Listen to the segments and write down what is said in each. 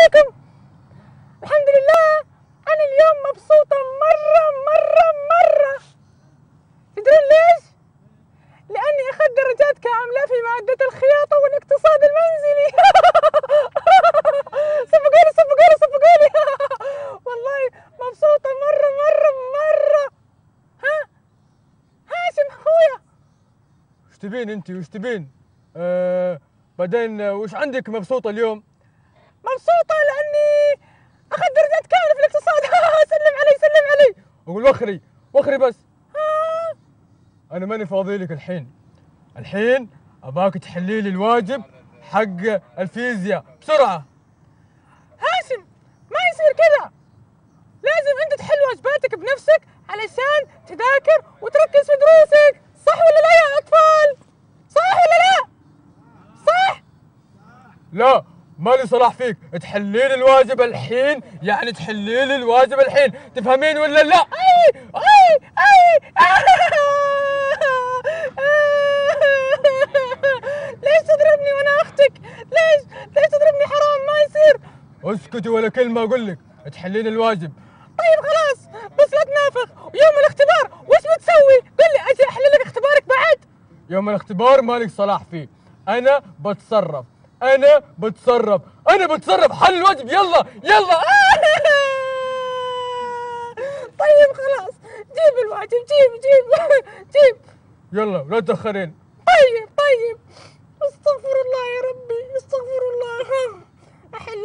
عليكم. الحمد لله أنا اليوم مبسوطة مرة مرة مرة. تدرون ليش؟ لأني أخذت درجات كاملة في مادة الخياطة والاقتصاد المنزلي. صفقولي. والله مبسوطة مرة مرة مرة. ها هاشم أخويا، وش تبين انت وش تبين؟ بعدين وش عندك مبسوطة اليوم؟ مبسوطة لأني أخذت درجات كاملة في الاقتصاد. سلم علي. اقول وخري بس. انا ماني فاضي لك الحين اباك تحلي لي الواجب حق الفيزياء بسرعة. هاشم ما يصير كذا، لازم انت تحل واجباتك بنفسك علشان تذاكر وتركز في دروسك. صح ولا لا يا اطفال؟ صح ولا لا؟ صح؟ لا مالي صلاح فيك، تحلي لي الواجب الحين، يعني تحلي لي الواجب الحين، تفهمين ولا لا؟ اي ليش تضربني وانا اختك؟ ليش تضربني؟ حرام، ما يصير. اسكتي ولا كلمة اقول لك، تحلي لي الواجب. طيب خلاص، بس لا تنافق. ويوم الاختبار وش بتسوي؟ قل لي اجي احل لك اختبارك بعد. يوم الاختبار مالك صلاح فيه، انا بتصرف حل الواجب. يلا. طيب خلاص، جيب الواجب، جيب. يلا لا تأخرين. طيب. استغفر الله يا ربي، استغفر الله. احل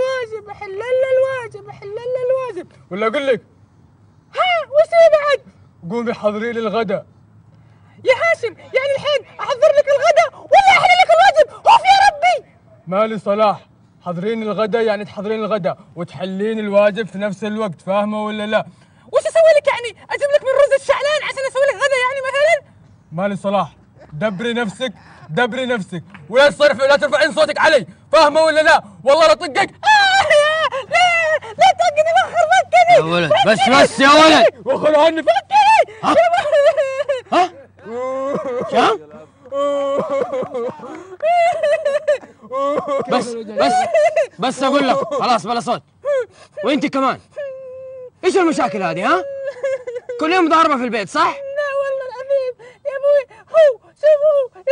لنا الواجب. ولا اقول لك وش هي بعد؟ قومي حضري لي الغداء. يا هاشم يعني الحين احضر لك الغداء ولا احل لك الواجب؟ اوف يا ربي. مالي صلاح، حضرين الغداء يعني تحضرين الغداء وتحلين الواجب في نفس الوقت، فاهمة ولا لا؟ وش اسوي لك يعني؟ اجيب لك من رز الشعلان عشان اسوي لك غداء يعني مثلا؟ مالي صلاح، دبري نفسك ولا تصرفي ولا ترفعين صوتك علي، فاهمة ولا لا؟ والله لا طقك. لا تفكني، فكني يا ولد، بس يا ولد، وخر عني، فكني. ها شام بس اقول لك خلاص بلا صوت. وانت كمان ايش المشاكل هذه؟ ها كل يوم ضاربه في البيت صح؟ لا والله العظيم يا ابوي، شوفوا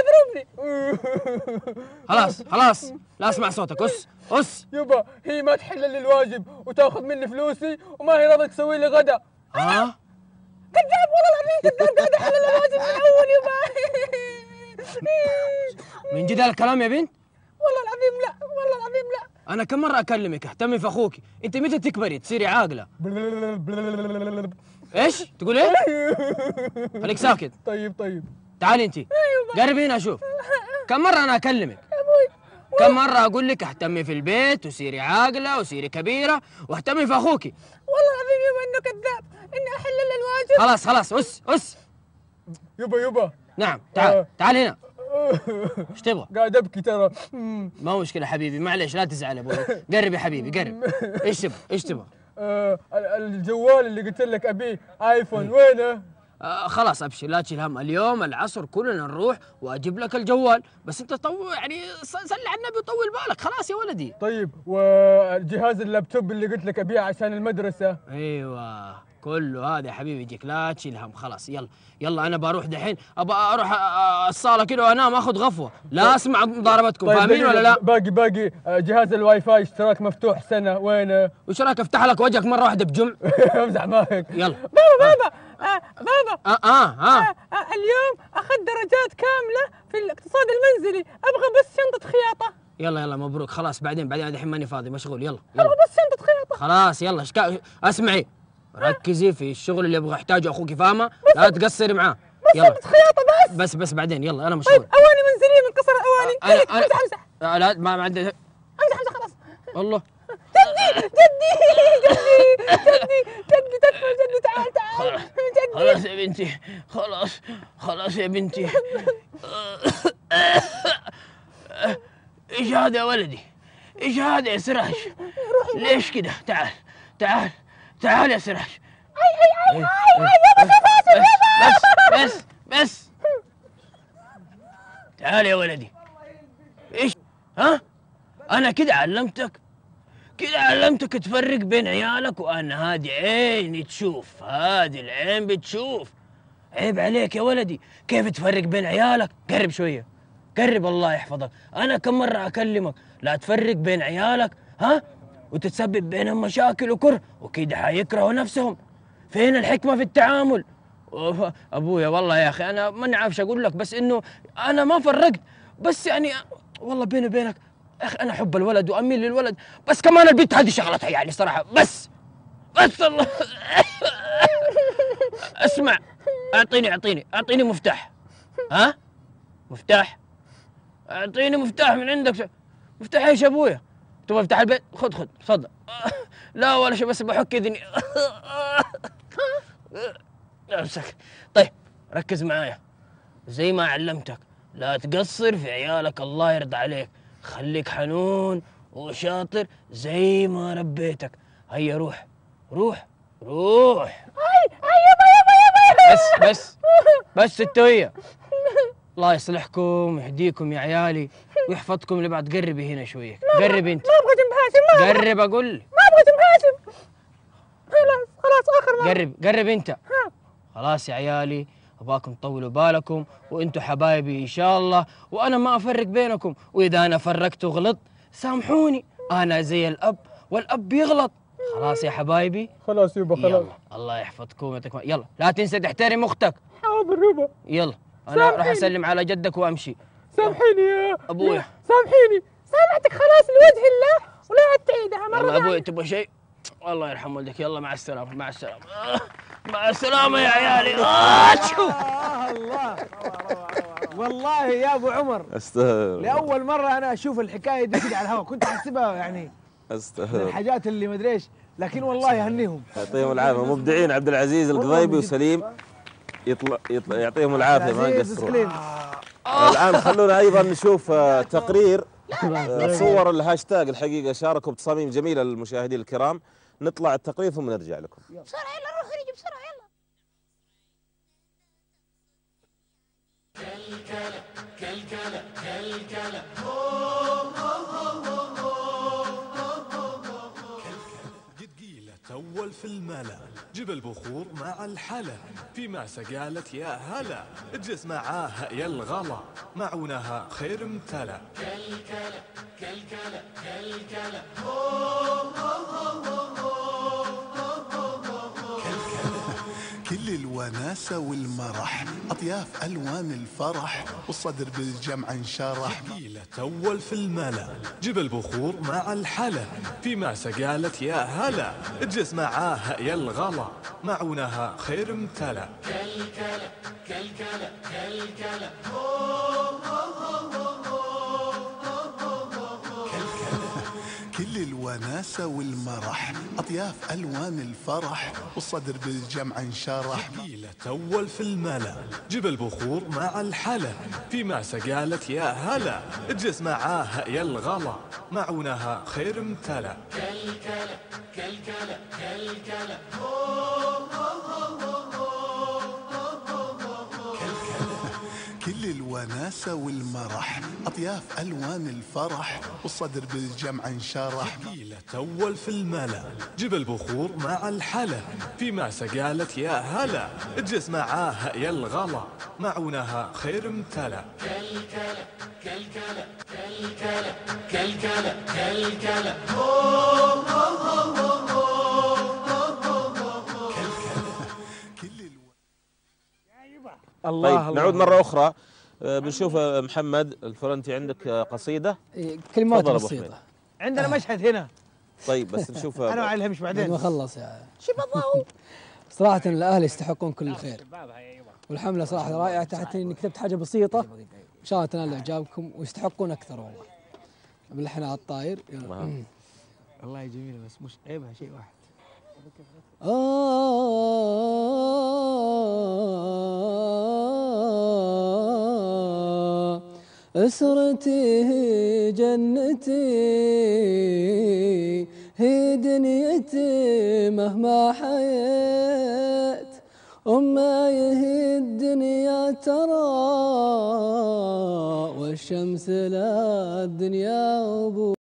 يضربني. خلاص لا اسمع صوتك. اس يبا هي ما تحل لي الواجب وتاخذ مني فلوسي وما هي راضية تسوي لي غدا. ها كذاب والله العظيم، كذاب. قاعد احل الواجب من اول يبا. من جد الكلام يا بنت؟ والله العظيم لا. انا كم مره اكلمك اهتمي في اخوك، انت متى تكبري تصيري عاقله؟ ايش تقول ايه؟ خليك ساكت. طيب تعالي انت قربي هنا اشوف. كم مره انا اكلمك؟ كم مرة أقول لك اهتمي في البيت وصيري عاقلة وصيري كبيرة واهتمي في أخوكي. والله العظيم يبا إنه كذاب، إني أحل له الواجب. خلاص أس يبا نعم تعال هنا. ايش تبغى؟ قاعد أبكي ترى. ما مشكلة حبيبي، معليش لا تزعل يا أبوي. قرب يا حبيبي قرب. ايش تبغى؟ الجوال اللي قلت لك أبيه آيفون وينه؟ خلاص ابشر لا تشيل هم، اليوم العصر كلنا نروح واجيب لك الجوال، بس انت يعني صلي على النبي وطول بالك. خلاص يا ولدي. طيب وجهاز اللابتوب اللي قلت لك ابيعه عشان المدرسة؟ ايوه كله هذا يا حبيبي يجيك، لا تشيل هم. خلاص يلا انا بروح دحين، ابى اروح الصالة كده وانام اخذ غفوة، لا اسمع مضاربتكم. طيب فاهمين ولا لا؟ باقي جهاز الواي فاي اشتراك مفتوح سنة وينه؟ وش رايك افتح لك وجهك مرة واحدة بجمع؟ امزح معك. يلا بابا اليوم أخذت درجات كاملة في الاقتصاد المنزلي، أبغى بس شنطة خياطة. يلا مبروك. خلاص بعدين الحين ماني فاضي مشغول. يلا أبغى بس شنطة خياطة. خلاص يلا اسمعي، ركزي في الشغل اللي يبغى يحتاجه اخوك فاهمه، لا تقصري معاه. يلا شنطة خياطة بس بعدين يلا انا مشغول. طيب أواني منزلية من قصر الأواني. امزح لا ما عندي. امزح خلاص. والله جدي تكفى جدي، تعال جدي. خلاص يا بنتي، خلاص يا بنتي. ايش هذا يا ولدي؟ ايش هذا يا سراج؟ ليش كده؟ تعال يا سراج. بس تعال يا ولدي. ايش؟ ها؟ انا كده علمتك؟ كده علمتك تفرق بين عيالك، وانا هادي عيني تشوف، هادي العين بتشوف. عيب عليك يا ولدي، كيف تفرق بين عيالك؟ قرب شويه، قرب الله يحفظك. انا كم مره اكلمك لا تفرق بين عيالك، ها؟ وتتسبب بينهم مشاكل وكره، وكده حيكرهوا نفسهم. فين الحكمه في التعامل؟ ابويا والله يا اخي انا ماني عارف اقول لك، بس انه انا ما فرقت، بس يعني والله بيني وبينك يا اخي انا احب الولد واميل للولد، بس كمان البنت هذه شغلتها يعني صراحه. بس الله اسمع، اعطيني مفتاح. ها؟ مفتاح؟ اعطيني مفتاح من عندك. مفتاح ايش يا ابويا؟ تبغى افتح البيت؟ خذ تفضل. لا ولا شيء، بس بحك اذني. امسك. طيب ركز معايا، زي ما علمتك لا تقصر في عيالك، الله يرضى عليك. خليك حنون وشاطر زي ما ربيتك. هيا روح. بس انتوا هي. الله يصلحكم ويهديكم يا عيالي ويحفظكم لبعض. قربي هنا شويه، قربي انت. ما ابغى جنب هاشم، قرب اقول لي. ما ابغى جنب هاشم. خلاص اخر مرة. قرب انت. خلاص يا عيالي، ابغاكم تطولوا بالكم، وانتوا حبايبي ان شاء الله، وانا ما افرق بينكم، واذا انا فرقت وغلط سامحوني، انا زي الاب والاب بيغلط. خلاص يا حبايبي. خلاص يبا خلاص. يلا الله يحفظكم ويعطيكم. يلا لا تنسى تحترم اختك. حاضر يبا. يلا انا راح اسلم على جدك وامشي. سامحيني يا ابويا. سامحيني. سامحتك خلاص لوجه الله، ولا تعيدها مرة يلا ابوي ثانية. تبغى شيء؟ الله يرحم والديك. يلا مع السلامة. مع السلامة يا عيالي. الله والله يا ابو عمر استاهل. لاول مره انا اشوف الحكايه دي كده على الهواء، كنت احسبها يعني من استاهل. الحاجات اللي مدري ايش، لكن والله يهنيهم. يعطيهم العافيه مبدعين، عبد العزيز القضيبي وسليم. يطلع يعطيهم العافيه ما يقصرون. الان خلونا ايضا نشوف تقرير صور الهاشتاج. الحقيقه شاركوا بتصاميم جميله للمشاهدين الكرام. نطلع التقرير ثم نرجع لكم. بسرعة يلا نروح نجي بسرعة يلا. جدقيلة تول في الملا، جيب البخور مع الحلا، في ماسة قالت يا هلا، اجلس معاها يا الغلا، معونها خير امتلا. كل الوناسة والمرح، أطياف ألوان الفرح، والصدر بالجمع انشرح. جدقيلة تول في الملا، جيب البخور مع الحلا، في ماسة قالت يا هلا، اجلس معاها يا الغلا، معونها خير امتلا. كل الوناسة والمرح، أطياف ألوان الفرح، والصدر بالجمع انشرح. جدقيلة تول في الملا، جيب البخور مع الحلا، في ماسة قالت يا هلا، اجلس معاها يا الغلا، معونها خير امتلا. كل الوناسة والمرح، أطياف ألوان الفرح، والصدر بالجمع انشرح. جدقيلة تول في الملا، جيب البخور مع الحلا، في ماسة قالت يا هلا، اجلس معاها يا الغلا، معونها خير امتلا. الله طيب نعود مرة أخرى. بنشوف محمد الفرنتي عندك قصيدة. كلمات تفضل أبو بسيطة. حميد. عندنا مشهد هنا. طيب بس نشوف. انا ما علمش بعد بعدين. ما خلص يعني. شو بالضبط؟ صراحة الأهل يستحقون كل الخير، والحملة صراحة رائعة. تحت إني كتبت حاجة بسيطة إن شاء الله تنال إعجابكم، ويستحقون أكثر والله. باللحن على الطاير. والله جميله بس مش عيبها شيء واحد. أسرتي هي جنتي، هي دنيتي مهما حييت، أمي هي الدنيا ترى، والشمس لا الدنيا أبو